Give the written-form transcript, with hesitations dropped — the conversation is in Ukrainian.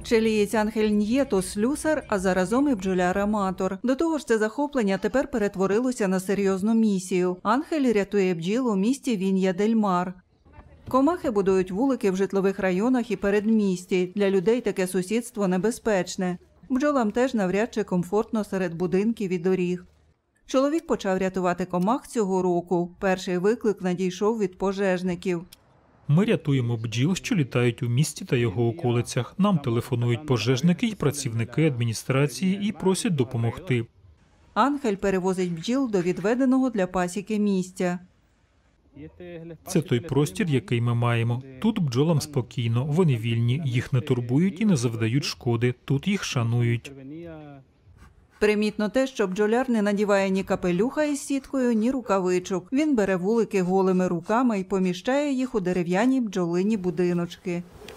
Чилієць Ангель Н'єто – слюсар, а заразом і бджоляр-аматор. До того ж, це захоплення тепер перетворилося на серйозну місію. Ангель рятує бджіл у місті Він'я-дель-Мар. Комахи будують вулики в житлових районах і передмісті. Для людей таке сусідство небезпечне. Бджолам теж навряд чи комфортно серед будинків і доріг. Чоловік почав рятувати комах цього року. Перший виклик надійшов від пожежників. Ми рятуємо бджіл, що літають у місті та його околицях. Нам телефонують пожежники і працівники адміністрації і просять допомогти. Ангель перевозить бджіл до відведеного для пасіки місця. Це той простір, який ми маємо. Тут бджолам спокійно, вони вільні, їх не турбують і не завдають шкоди. Тут їх шанують. Примітно те, що бджоляр не надіває ні капелюха із сіткою, ні рукавичок. Він бере вулики голими руками і поміщає їх у дерев'яні бджолині будиночки.